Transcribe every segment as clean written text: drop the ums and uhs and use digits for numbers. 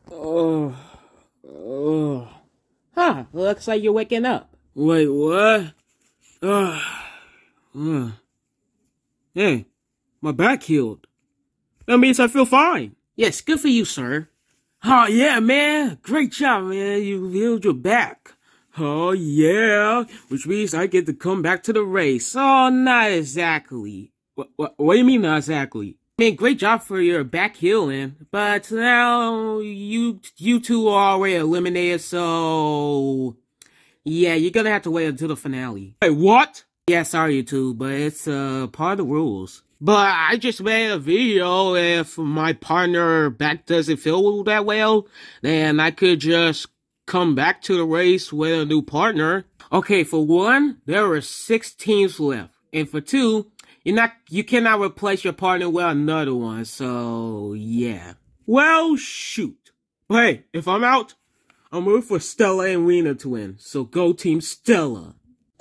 Oh, oh. Huh, looks like you're waking up. Wait, what? Hey, my back healed. That means I feel fine. Yes, good for you, sir. Oh, yeah, man. Great job, man. You healed your back. Oh, yeah. Which means I get to come back to the race. Oh, not exactly. What do you mean, not exactly? I mean, great job for your back healing, but now you two are already eliminated, so yeah, you're gonna have to wait until the finale. Wait, what? Yeah, sorry you two, but it's part of the rules. But I just made a video. If my partner back doesn't feel that well, then I could just come back to the race with a new partner. Okay, for one, there are 6 teams left, and for two, you cannot replace your partner with another one, so yeah. Well, shoot. Hey, if I'm out, I'm rooting for Stella and Rena to win, so go Team Stella.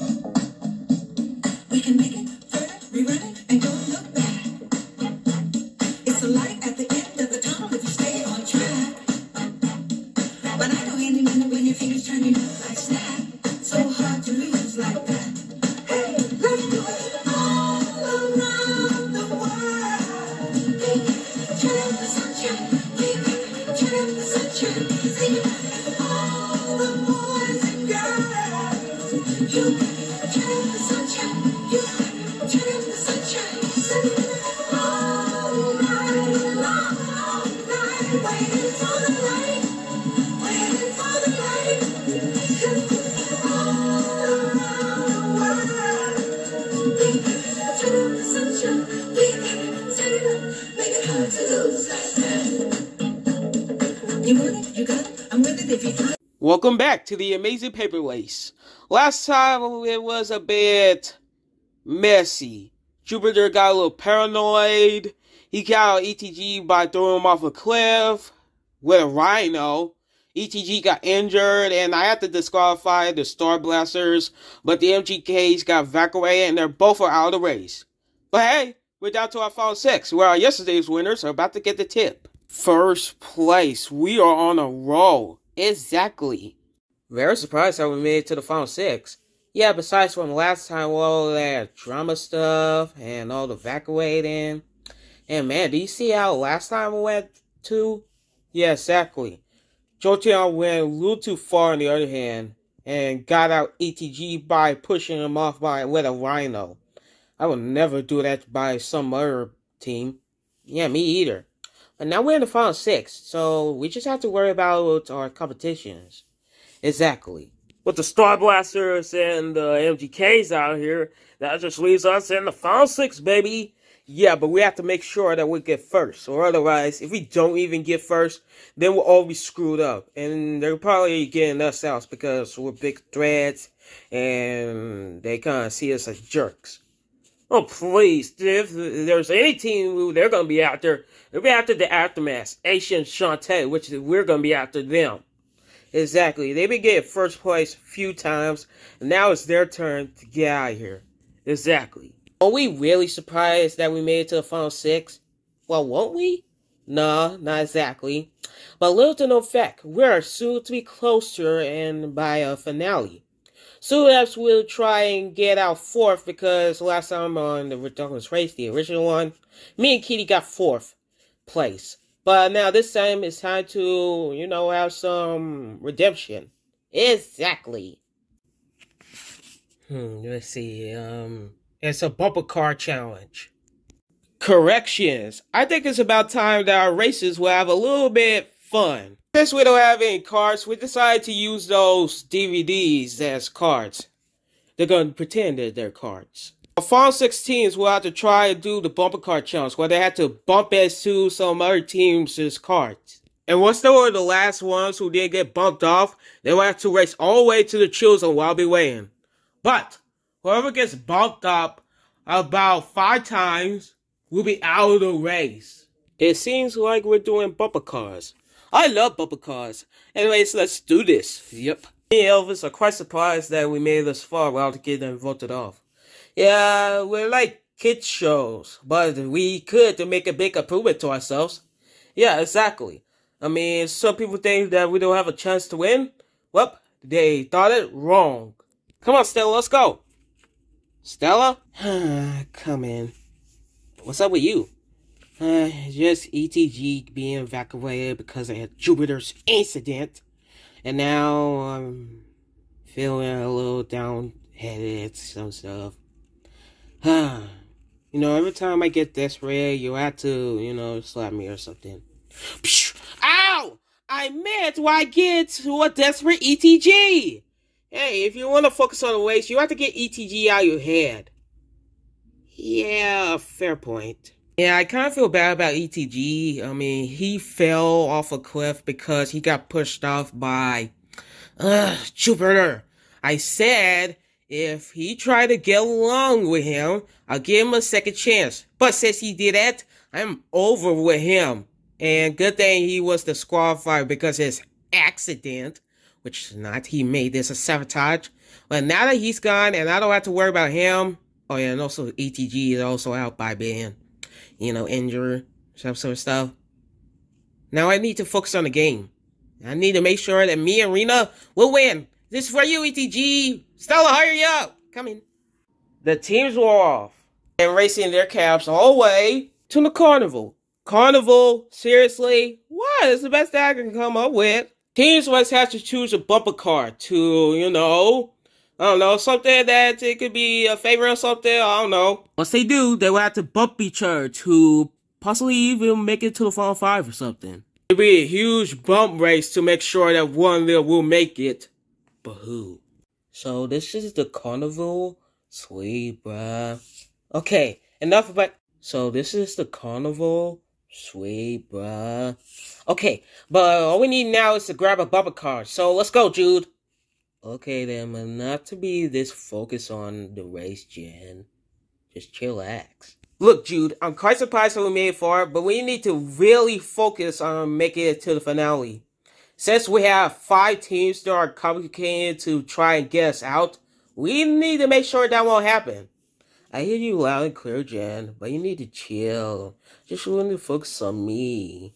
We can make it, turn it, rerun it, and don't look back. It's a light at the end of the tunnel if you stay on track. But I know any minute when your fingers turning up like snap. So hard to lose like that. Hey, let's do it all around the world. Turn up the sunshine, turn up the sunshine. Sing it, all the boys and girls. You turn up the sunshine. You turn up the sunshine. All night long, all night, waiting for the light, waiting for the light. All around the world, we turn up the sunshine. We turn it up, make it hard to lose. Like that. You want it, you got it. I'm with it if you try. Welcome back to the Amazing Paper Race. Last time it was a bit messy. Jupiter got a little paranoid. He got out ETG by throwing him off a cliff with a rhino. ETG got injured, and I had to disqualify the Star Blasters, but the MGKs got evacuated, and they're both out of the race. But hey, we're down to our final 6, where our yesterday's winners are about to get the tip. First place, we are on a roll. Exactly. Very surprised how we made it to the final 6. Yeah, besides from last time, all that drama stuff and all the evacuating. And man, do you see how last time we went to? Yeah, exactly. Jotion went a little too far on the other hand and got out ETG by pushing him off with a rhino. I would never do that by some other team. Yeah, me either. But now we're in the final 6, so we just have to worry about our competitions. Exactly. With the Star Blasters and the MGKs out here, that just leaves us in the final 6, baby. Yeah, but we have to make sure that we get first, or otherwise, if we don't even get first, then we'll all be screwed up. And they're probably getting us out because we're big threats, and they kind of see us as jerks. Oh, please, if there's any team who they're going to be after, they'll be after the Aftermath, Aisha and Shantae, which we're going to be after them. Exactly. They've been getting first place a few times, and now it's their turn to get out of here. Exactly. Are we really surprised that we made it to the final 6? Well, won't we? No, not exactly. But little to no effect, we are soon to be closer and by a finale. Sudaps will try and get out 4th because last time on the Ridiculous Race, the original one, me and Kitty got 4th place. But now this time it's time to, have some redemption. Exactly. Let's see, it's a bumper car challenge. Corrections. I think it's about time that our races will have a little bit fun. Since we don't have any cards, we decided to use those DVDs as cards. They're going to pretend that they're cards. For Final 16s, we'll have to try and do the bumper car challenge, where they had to bump into some other teams' cards. And once they were the last ones who didn't get bumped off, they will have to race all the way to the chosen while be waiting. But whoever gets bumped up about 5 times will be out of the race. It seems like we're doing bumper cars. I love bumper cars. Anyways, let's do this. Yep. Me and Elvis are quite surprised that we made it this far without getting voted off. Yeah, we're like kids shows, but we could to make a big improvement to ourselves. Yeah, exactly. I mean, some people think that we don't have a chance to win. Well, they thought it wrong. Come on, Stella, let's go. Stella? Come in. What's up with you? Just ETG being evacuated because of Jupiter's incident. And now I'm feeling a little down-headed, some stuff. You know, every time I get desperate, you have to, you know, slap me or something. Ow! I meant why get to a desperate ETG. Hey, if you want to focus on the race, you have to get ETG out of your head. Yeah, fair point. Yeah, I kind of feel bad about ETG. I mean, he fell off a cliff because he got pushed off by Jupiter. I said if he tried to get along with him, I'll give him a second chance. But since he did that, I'm over with him. And good thing he was disqualified because of his accident, which is not, he made this a sabotage. But now that he's gone and I don't have to worry about him, oh yeah, and also ETG is also out by being, you know, injured, some sort of stuff. Now I need to focus on the game. I need to make sure that me and Rena will win. This is for you, ETG. Stella, hurry up. Come in. The teams were off and racing their cabs all the way to the carnival. Carnival? Seriously? What? It's the best that I can come up with. Teams must have to choose a bumper car to, you know, I don't know, something that it could be a favor or something, I don't know. Once they do, they will have to bump each other to possibly even make it to the final 5 or something. It'll be a huge bump race to make sure that one will make it. But who? So this is the carnival? Sweet, bruh. Okay, enough about... So this is the carnival? Sweet, bruh. Okay, but all we need now is to grab a bumper car. So let's go, Jude. Okay then, but not to be this focused on the race, Jen. Just chillax. Look, Jude, I'm quite surprised that we made it far, but we need to really focus on making it to the finale. Since we have 5 teams that are complicated to try and get us out, we need to make sure that won't happen. I hear you loud and clear, Jen, but you need to chill. Just want to focus on me.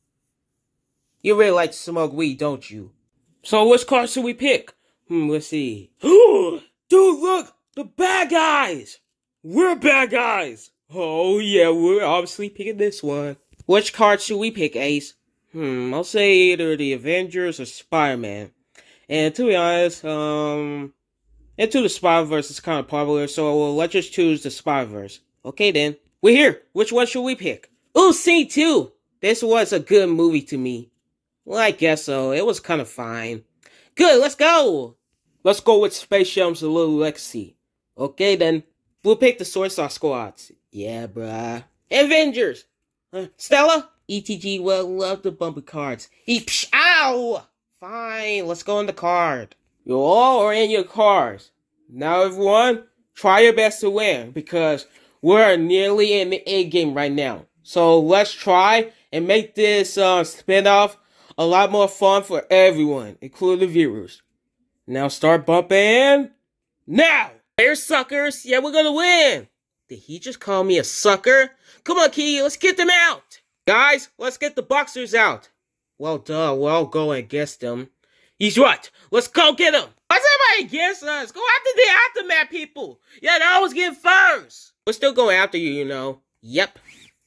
You really like to smoke weed, don't you? So which car should we pick? Let's see. Dude, look! The bad guys! We're bad guys! Oh yeah, we're obviously picking this one. Which card should we pick, Ace? I'll say either the Avengers or Spider-Man. And to be honest, Into the Spider-Verse is kind of popular, so let's just choose the Spider-Verse. Okay then. We're here! Which one should we pick? Ooh, Scene 2! This was a good movie to me. Well, I guess so. It was kind of fine. Good, let's go! Let's go with Space Jam's Little Legacy. Okay then. We'll pick the Suicide Squads. Yeah, bruh. Avengers! Stella? ETG will love the bumper cards. Ow! Fine, let's go in the card. You all are in your cars. Now everyone, try your best to win, because we're nearly in the A-game right now. So let's try and make this spin-off a lot more fun for everyone, including the viewers. Now start bumping. Now! Here, suckers! Yeah, we're gonna win! Did he just call me a sucker? Come on, Key, let's get them out! Guys, let's get the boxers out. Well, duh, we're all going against them. He's right. Let's go get him. Why's everybody against us? Go after the Aftermath people. Yeah, they always get first. We're still going after you, you know. Yep.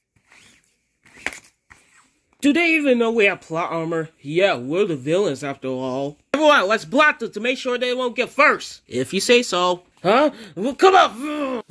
Do they even know we have plot armor? Yeah, we're the villains after all. Everyone, let's block them to make sure they won't get first. If you say so. Huh? Come on!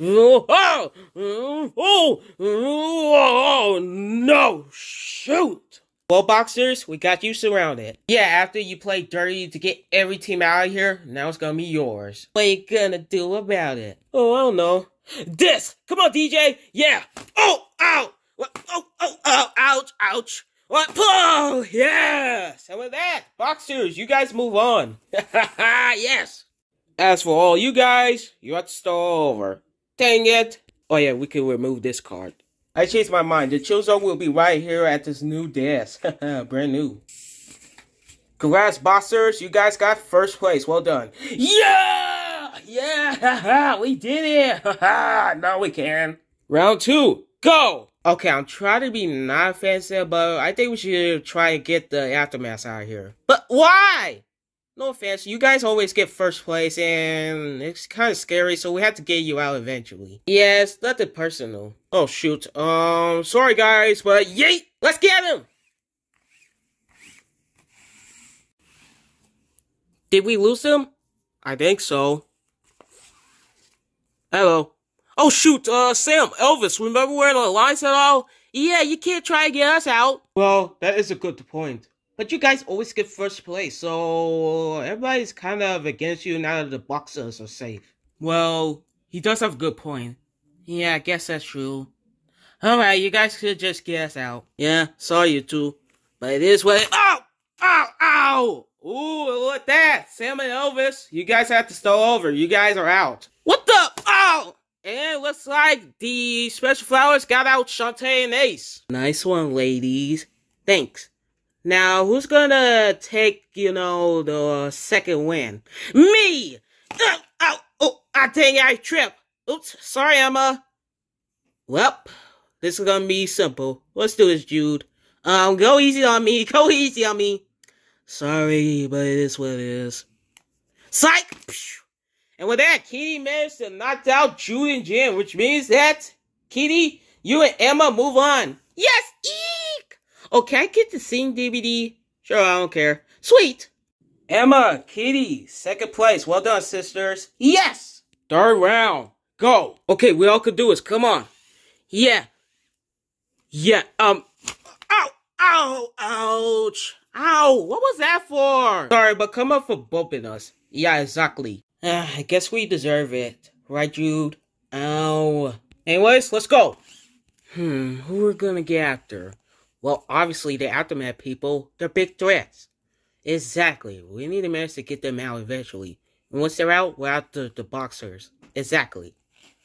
Oh, no! Shoot! Well, boxers, we got you surrounded. Yeah, after you play dirty to get every team out of here, now it's gonna be yours. What you gonna do about it? Oh, I don't know. This! Come on, DJ! Yeah! Oh! Ow! Ouch! Ouch! What? Oh! Yes! And with that, boxers, you guys move on. Yes! As for all you guys, you have to start over. Dang it! Oh yeah, we can remove this card. I changed my mind. The chill zone will be right here at this new desk. Brand new. Congrats, boxers. You guys got first place. Well done. Yeah! Yeah! We did it! Now we can. Round 2. Go! Okay, I'm trying to be not offensive, but I think we should try and get the aftermath out of here. But why? No offense, you guys always get first place, and it's kind of scary, so we have to get you out eventually. Yeah, it's nothing personal. Oh shoot, sorry guys, but yeet! Let's get him! Did we lose him? I think so. Hello. Oh shoot, Sam, Elvis, remember where the lines at all? Yeah, you can't try to get us out. Well, that is a good point. But you guys always get first place, so everybody's kind of against you now that the boxers are safe. Well, he does have a good point. Yeah, I guess that's true. Alright, you guys could just get us out. Yeah, sorry you two. But it is what it— Ow! Ow! Ow! Ooh, look at that! Sam and Elvis, you guys have to start over. You guys are out. What the— Ow! And it looks like the Special Flowers got out Shantae and Ace. Nice one, ladies. Thanks. Now, who's gonna take, the second win? Me! Ow! Oh, I think I tripped. Oops, sorry, Emma. Well, this is gonna be simple. Let's do this, Jude. Go easy on me. Go easy on me. Sorry, but it is what it is. Psych! And with that, Kitty managed to knock out Jude and Jim, which means that, Kitty, you and Emma move on. Yes! Eek! Oh, can I get the Sing DVD? Sure, I don't care. Sweet! Emma, Kitty, second place. Well done, sisters. Yes! Third round. Go. Okay, we all could do is come on. Yeah. Yeah, ow! Ow! Ouch! Ow! What was that for? Sorry, but come up for bumping us. Yeah, exactly. I guess we deserve it. Right, Jude? Ow. Anyways, let's go. Who we're gonna get after? Well, obviously, the Aftermath people. They're big threats. Exactly. We need to manage to get them out eventually. And once they're out, we're out the boxers. Exactly.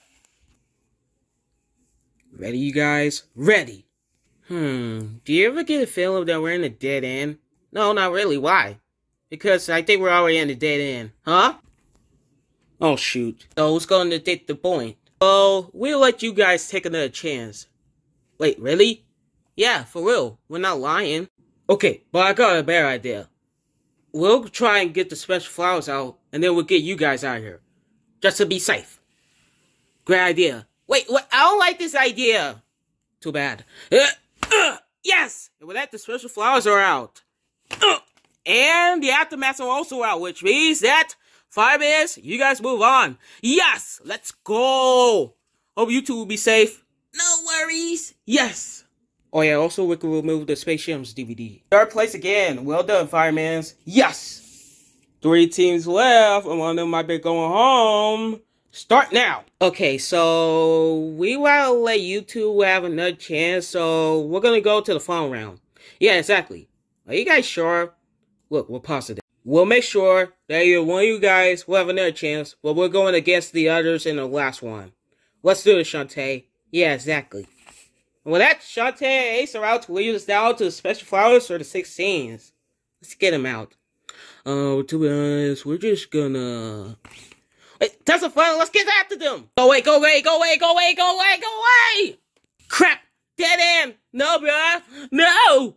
Ready, you guys? Ready. Do you ever get a feeling that we're in a dead end? No, not really. Why? Because I think we're already in a dead end. Huh? Oh, shoot. So who's going to take the point? Oh, we'll let you guys take another chance. Wait, really? Yeah, for real. We're not lying. Okay, but I got a better idea. We'll try and get the Special Flowers out, and then we'll get you guys out of here. Just to be safe. Great idea. Wait, what? I don't like this idea. Too bad. Yes! And with that, the Special Flowers are out. And the Aftermaths are also out, which means that 5 minutes, you guys move on. Yes! Let's go! Hope you two will be safe. No worries. Yes! Oh yeah, also we can remove the Space Jams DVD. Third place again. Well done, Firemans. Yes! 3 teams left, and one of them might be going home. Start now! Okay, so we want to let you two have another chance, so we're gonna go to the final round. Yeah, exactly. Are you guys sure? Look, we're positive. We'll make sure that either one of you guys will have another chance, but we're going against the others in the last one. Let's do it, Shantae. Yeah, exactly. And with that, Shantae and Ace are out to lead us down to the Special Flowers for the 16s. Let's get them out. To be honest, we're just gonna... Wait, that's a fun. Let's get after them. Go away, go away, go away, go away, go away, go away. Crap. Dead end. No, bruh. No.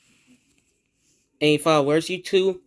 Any final words, you two?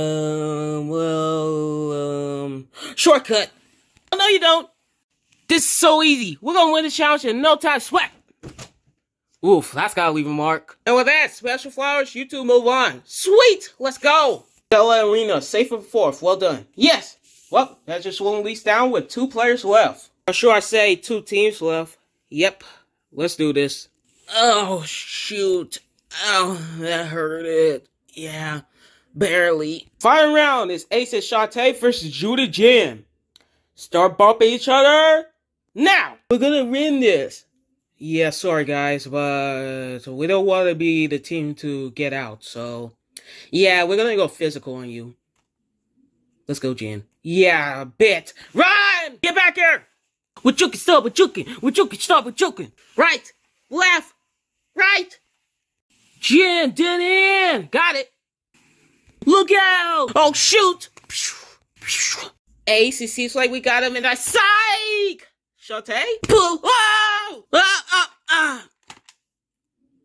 Shortcut. Oh, no, you don't. This is so easy. We're gonna win the challenge in no time. Sweat. Oof, that's gotta leave a mark. And with that, Special Flowers, you two move on. Sweet. Let's go. Stella Arena, safe for 4th. Well done. Yes. Well, that just won't lease down with 2 players left. Or should I say 2 teams left? Yep. Let's do this. Oh, shoot. Oh, that hurted. Yeah, barely. Final round is Ace and Shantae versus Jude and Jim. Start bumping each other. Now, we're gonna win this. Yeah, sorry guys, but we don't want to be the team to get out, so... Yeah, we're gonna go physical on you. Let's go, Jen. Yeah, bit. Run! Get back here! We're joking, stop, we're joking. We're joking, stop, we're joking. Right, left, right. Jen, dead end. Got it. Look out! Oh, shoot! Ace, it seems like we got him in our psych! Shantae? Whoa!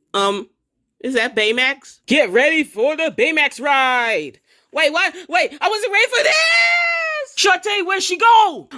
Is that Baymax? Get ready for the Baymax ride! Wait, what? Wait, I wasn't ready for this! Shantae, where'd she go?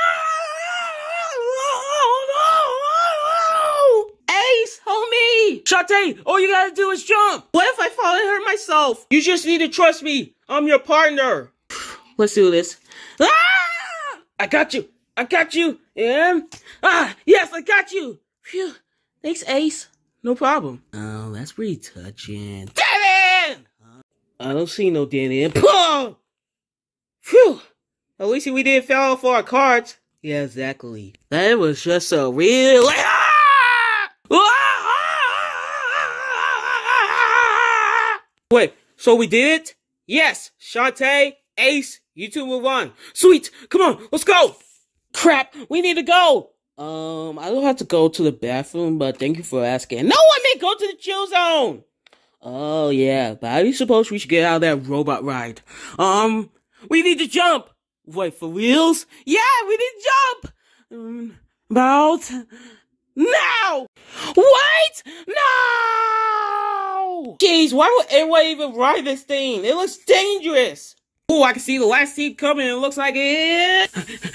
Ace, hold me! Shantae, all you gotta do is jump. What if I fall and hurt myself? You just need to trust me. I'm your partner. Let's do this. I got you. I got you. And yes, I got you. Phew. Thanks, Ace. No problem. Oh, that's pretty touching. Devin! I don't see no Devin. Phew. At least we didn't fall off our cards. Yeah, exactly. That was just a real. Wait, so we did it? Yes, Shantae, Ace, you two move on. Sweet, come on, let's go. Crap, we need to go. I don't have to go to the bathroom, but thank you for asking. No, I meant go to the chill zone. Oh, yeah, but how do you suppose we should get out of that robot ride? We need to jump. Wait, for reals? Yeah, we need to jump. About now. Wait, no. Jeez, why would anyone even ride this thing? It looks dangerous. Oh, I can see the last seat coming. It looks like it.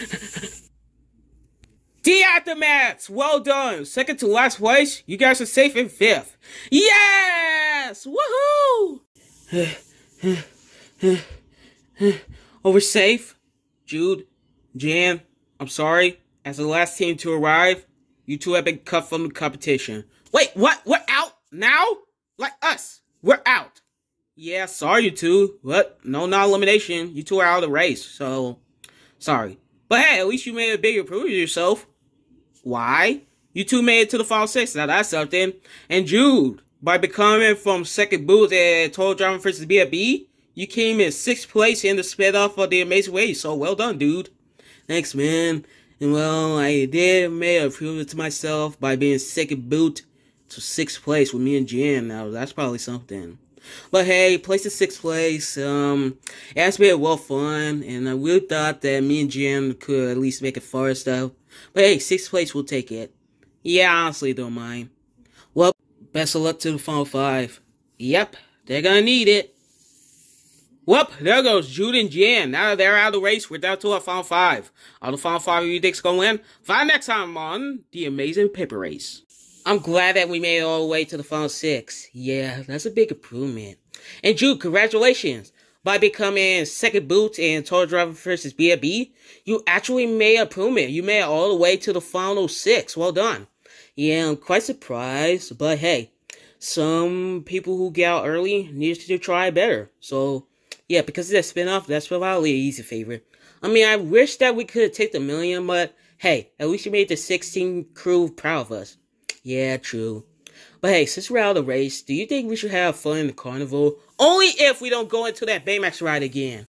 The Aftermaths, well done. Second to last place, you guys are safe in fifth. Yes! Woohoo! Oh, we're safe? Jude, Jan, I'm sorry. As the last team to arrive, you two have been cut from the competition. Wait, what? We're out now? Like us. We're out. Yeah, sorry you two. But no non-elimination. You two are out of the race, so sorry. But hey, at least you made a big improvement of yourself. Why? You two made it to the final six. Now that's something. And Jude, by becoming from second booth at Total Drama vs. BFB, you came in 6th place in the spin-off of the Amazing Race. So well done, dude. Thanks, man. And well, I did make a improvement to myself by being second boot to 6th place with me and Jan. Now that's probably something. But hey, place in 6th place. It has been well fun, and I really thought that me and Jan could at least make it far and stuff. But hey, 6th place, we'll take it. Yeah, honestly, don't mind. Well, best of luck to the final 5. Yep, they're gonna need it. Well, there goes Jude and Jan. Now they're out of the race. We're down to our final 5. All the final 5 of you dicks gonna win. Find next time on The Amazing Paper Race. I'm glad that we made it all the way to the final 6. Yeah, that's a big improvement. And Jude, congratulations. By becoming second boot in Total Driver vs. BFB, you actually made an improvement. You made it all the way to the final 6. Well done. Yeah, I'm quite surprised. But hey, some people who get out early need to try better. So, yeah, because of that spin-off, that's probably an easy favorite. I mean, I wish that we could take the million, but hey, at least you made the 16 crew proud of us. Yeah, true. But hey, since we're out of the race, do you think we should have fun in the carnival? Only if we don't go into that Baymax ride again.